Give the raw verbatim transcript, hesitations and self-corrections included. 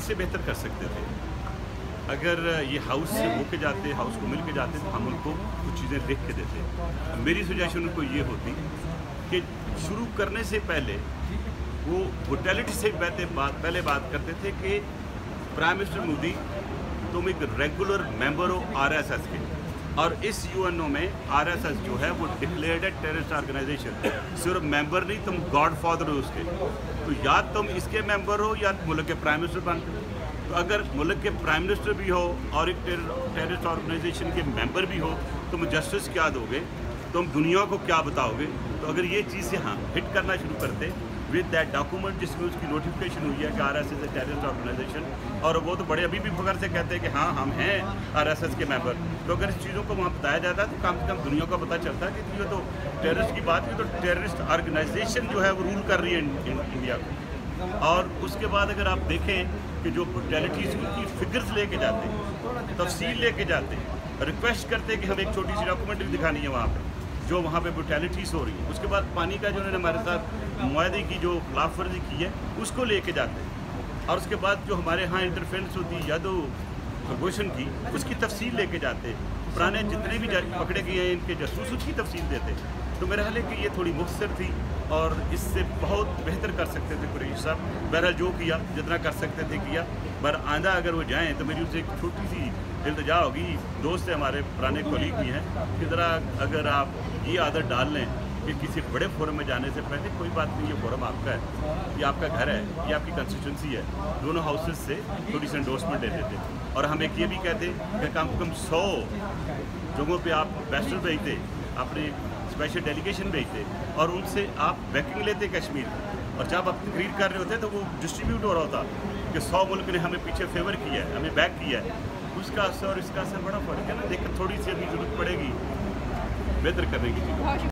से बेहतर कर सकते थे। अगर ये हाउस से होके जाते, हाउस को मिल के जाते तो हम उनको कुछ चीज़ें लिख के देते। मेरी सजेशन उनको ये होती कि शुरू करने से पहले वो ब्रुटैलिटी से पहले बात पहले बात करते थे कि प्राइम मिनिस्टर मोदी तुम एक रेगुलर मेंबर हो आरएसएस के, और इस यूएनओ में आरएसएस जो है वो डिक्लेयर्ड है टेररिस्ट ऑर्गेनाइजेशन। सिर्फ मेंबर नहीं, तुम गॉड फादर हो उसके। तो या तुम इसके मेंबर हो या मुल्क के प्राइम मिनिस्टर बनते हो। तो अगर मुल्क के प्राइम मिनिस्टर भी हो और एक टेररिस्ट ऑर्गेनाइजेशन के मेंबर भी हो, तुम जस्टिस क्या दोगे, तुम दुनिया को क्या बताओगे। तो अगर ये चीज़ें हाँ हिट करना शुरू करते विद दैट डॉक्यूमेंट जिसमें उसकी नोटिफिकेशन हुई है कि आरएसएस है टेररिस्ट ऑर्गेनाइजेशन, और वो तो बड़े अभी भी फखर से कहते हैं कि हाँ हम हैं आरएसएस के मेंबर, तो अगर इस चीज़ों को वहाँ बताया जाता है तो कम से कम दुनिया को पता चलता है कि ये तो टेररिस्ट की बात की, तो टेररिस्ट ऑर्गेनाइजेशन जो है वो रूल कर रही है इंडिया को। और उसके बाद अगर आप देखें कि जो ब्रुटैलिटीज़ की फिगर्स लेके जाते हैं, तफसील लेके जाते हैं, रिक्वेस्ट करते हैं कि हमें एक छोटी सी डॉक्यूमेंट्री दिखानी है वहाँ पे जो वहाँ पे ब्रुटैलिटीज़ हो रही है। उसके बाद पानी का जो उन्होंने हमारे साथ मुआहदे की जो खिलाफ वर्जी की है उसको लेके जाते हैं, और उसके बाद जो हमारे यहाँ इंटरफेरेंस होती है या तो प्रमोशन की उसकी तफसील लेके जाते हैं। पुराने जितने भी पकड़े गए हैं इनके जासूस उसकी तफसील देते हैं। तो मेरा ख्याल है कि ये थोड़ी मुख्तसर थी और इससे बहुत बेहतर कर सकते थे कुरैशी साहब। बहरहाल जो किया जितना कर सकते थे किया, पर आंदा अगर वो जाएँ तो मेरी उनसे एक छोटी सी इल्तिजा होगी, दोस्त है हमारे पुराने कोलीग भी हैं, कि ज़रा अगर आप ये आदत डाल लें कि किसी बड़े फोरम में जाने से पहले कोई बात नहीं, ये फोरम आपका है, ये आपका घर है, ये आपकी कंस्टिट्यूंसी है, दोनों हाउसेज से थोड़ी सी एंडोर्समेंट लेते थे। और हम एक ये भी कहते कि कम से कम सौ जगहों पे आप एम्बेसडर भेजते, अपने स्पेशल डेलीगेशन भेजते और उनसे आप बैकिंग लेते कश्मीर, और जब आप तकरीर कर रहे होते तो वो डिस्ट्रीब्यूट हो रहा होता कि सौ मुल्क ने हमें पीछे फेवर किया है, हमें बैक किया है। उसका असर और इसका असर बड़ा फर्क है ना, लेकिन थोड़ी सी अभी जरूरत पड़ेगी बेहतर करने की चीज़।